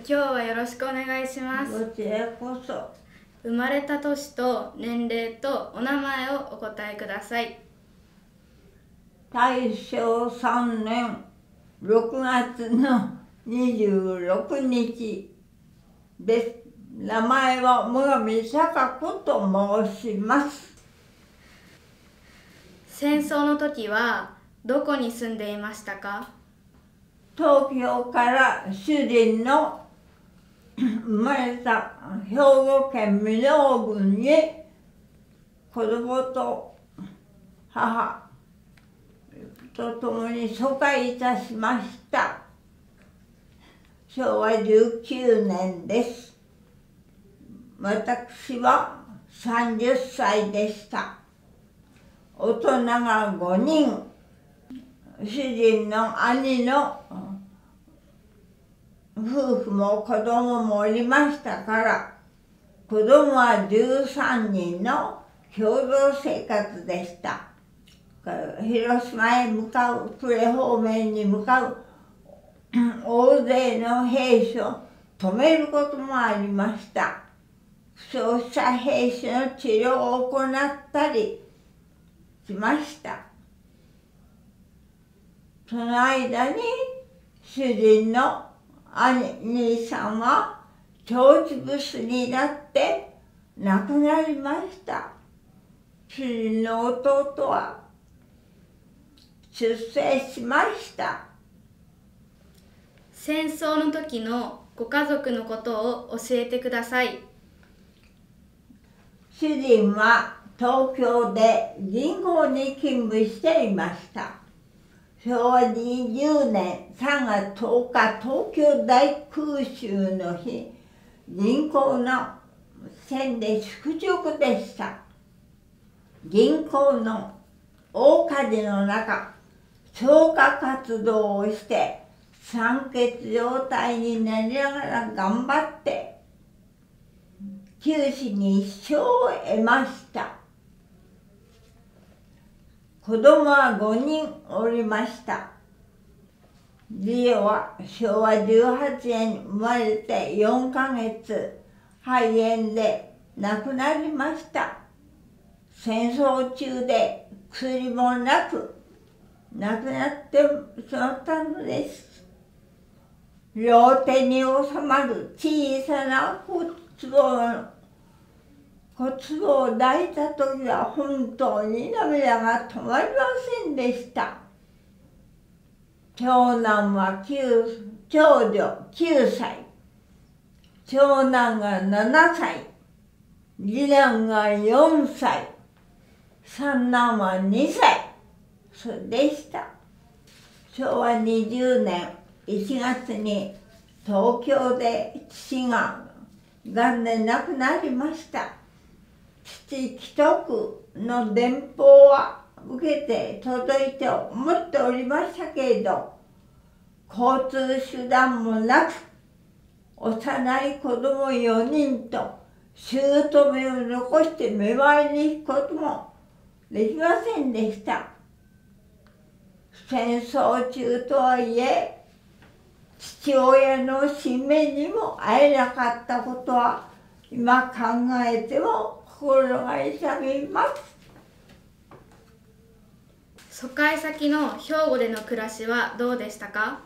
今日はよろしくお願いします。 こちらこそ。 生まれた年と年齢とお名前をお答えください。 大正3年6月の26日です。名前は最上孝子と申します。 戦争の時はどこに住んでいましたか？ 東京から主人の生まれた兵庫県箕面郡に子供と母と共に疎開いたしました。昭和19年です。私は30歳でした。大人が5人、主人の兄の夫婦も子供もおりましたから、子供は13人の共同生活でした。広島へ向かう、呉方面に向かう大勢の兵士を止めることもありました。負傷した兵士の治療を行ったりしました。その間に主人の兄さんは腸チブスになって亡くなりました。主人の弟は出征しました。 戦争の時のご家族のことを教えてください。 主人は東京で銀行に勤務していました。昭和20年3月10日、東京大空襲の日、銀行の線で宿直でした。銀行の大火事の中、消火活動をして酸欠状態になりながら頑張って九死に一生を得ました。子供は5人おりました。次女は昭和18年に生まれて4ヶ月、肺炎で亡くなりました。戦争中で薬もなく亡くなってしまったのです。両手に収まる小さな骨壺を抱いた時は本当に涙が止まりませんでした。長男は長女9歳、長男が7歳、次男が4歳、三男は2歳、そうでした。昭和20年1月に東京で父が癌で亡くなりました。父既得の電報は受けて届いて思っておりましたけれど、交通手段もなく、幼い子供4人と姑を残して見舞いに行くこともできませんでした。戦争中とはいえ、父親の死命にも会えなかったことは今考えても心が痛みます。 疎開先の兵庫での暮らしはどうでしたか？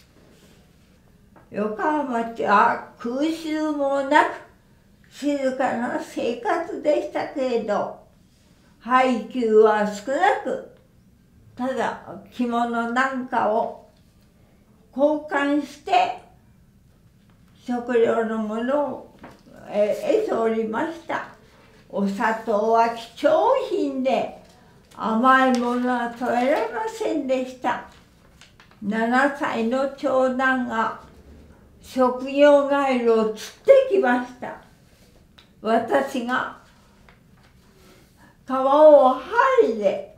横浜町は空襲もなく静かな生活でしたけれど、配給は少なく、ただ着物なんかを交換して食料のものを得ておりました。お砂糖は貴重品で甘いものは食べられませんでした。7歳の長男が職業帰りを釣ってきました。私が皮を剥いで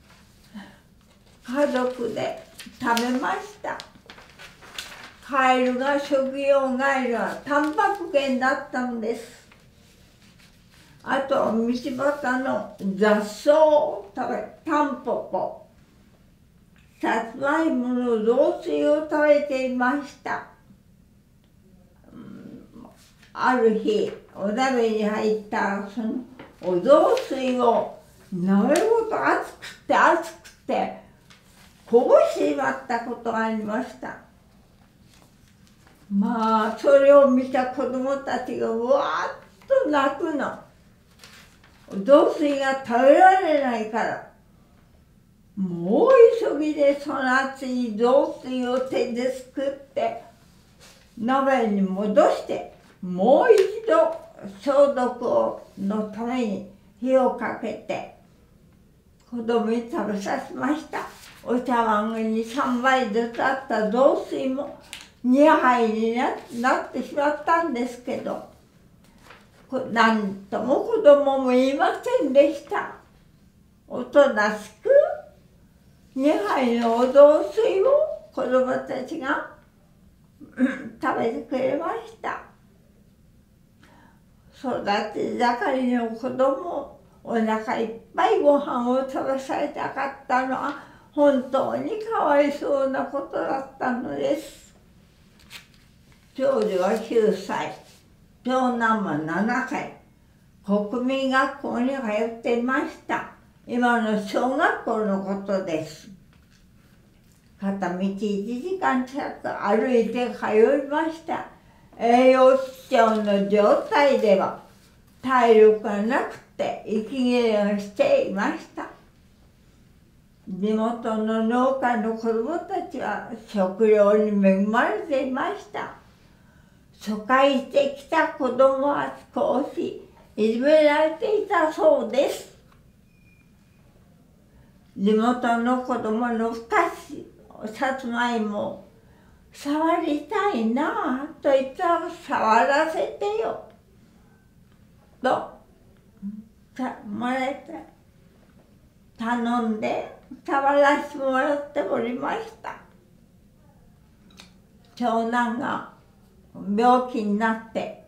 家族で食べました。カエルが職業帰りはタンパク源だったのです。あと道端の雑草を食べ、タンポポ、さつまいもの雑炊を食べていました。 ある日お鍋に入ったそのお雑炊を鍋ごと熱くて熱くてこぼしてしまったことがありました。まあそれを見た子供たちがわーっと泣くの。お雑炊が食べられないから、もう急ぎでその熱い雑炊を手ですくって鍋に戻してもう一度消毒のために火をかけて子供に食べさせました。お茶碗に3杯ずつあった雑炊も2杯になってしまったんですけど、なんとも子供も言いませんでした。おとなしく2杯のお雑炊を子供たちが食べてくれました。育ち盛りの子供、お腹いっぱいご飯を食べされたかったのは本当にかわいそうなことだったのです。長女は9歳、長男は7歳、国民学校に通っていました。今の小学校のことです。片道1時間近く歩いて通いました。栄養失調の状態では体力がなくて息切れをしていました。地元の農家の子供たちは食料に恵まれていました。疎開してきた子供は少しいじめられていたそうです。地元の子供のふかし、さつまいも触りたいなぁと言ったら触らせてよともらえた頼んで触らせてもらっておりました。長男が病気になって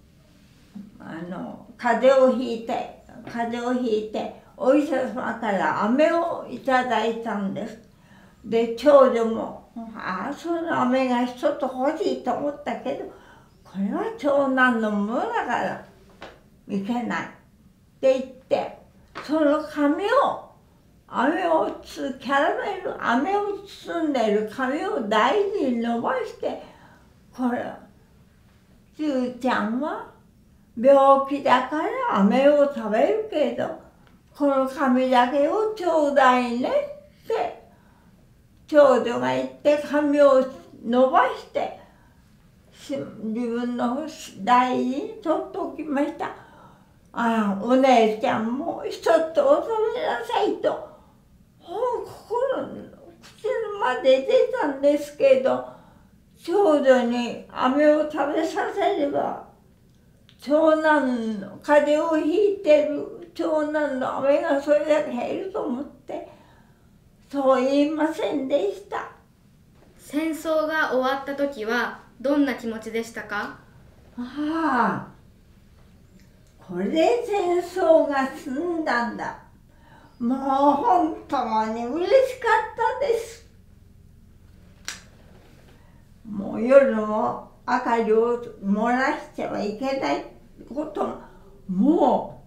風邪をひいてお医者様から飴をいただいたんです。で長女もその飴が一つ欲しいと思ったけど、これは長男のものだからいけないって言って、その紙を飴を包んでいる紙を大事に伸ばして、これちゅうちゃんは病気だから飴を食べるけどこの紙だけをちょうだいねって長女が言って紙を伸ばして自分の大事に取っておきました。お姉ちゃんも一つお食べなさいと心の口まで出たんですけど、長女に飴を食べさせれば長男の風邪をひいてる長男の飴がそれだけ減ると思ってそう言いませんでした。 戦争が終わった時はどんな気持ちでしたか？ これで戦争が済んだんだ。もう本当に嬉しかったです。もう夜も明かりを漏らしてはいけないことも、も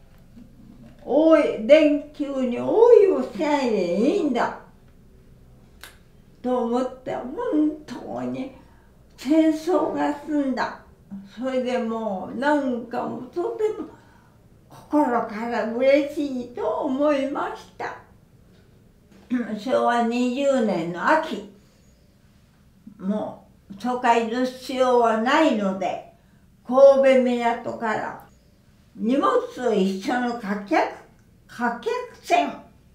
う電球に応用しないでいいんだと思って本当に戦争が済んだ。それでもうなんかもとても心から嬉しいと思いました。昭和20年の秋、もう疎開の必要はないので神戸港から荷物と一緒の貨客船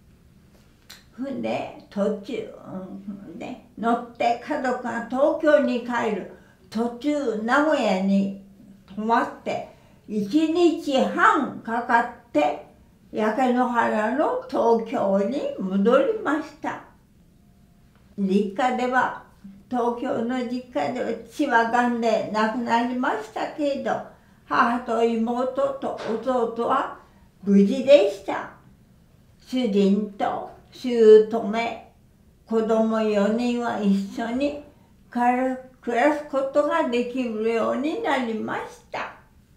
で途中で乗って家族が東京に帰る途中名古屋に泊まって1日半かかって焼け野原の東京に戻りました。実家では東京の実家では父はがんで亡くなりましたけれど、母と妹と弟は無事でした。主人と姑、子供4人は一緒に家暮らすことができるようになりました。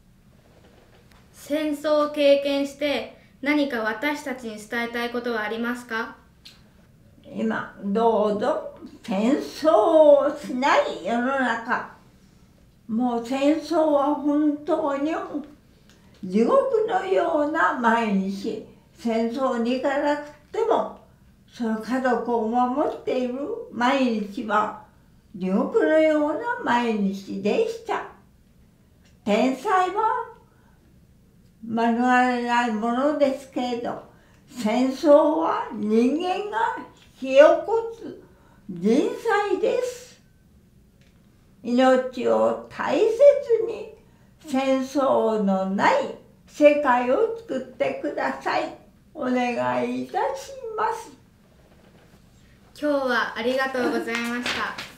戦争を経験して何か私たちに伝えたいことはありますか？ 今どうぞ戦争をしない世の中、もう戦争は本当に地獄のような毎日、戦争に行かなくてもその家族を守っている毎日は地獄のような毎日でした。天災は免れないものですけれど、戦争は人間が引き起こす人災です。命を大切に戦争のない世界を作ってください。お願いいたします。 今日はありがとうございました。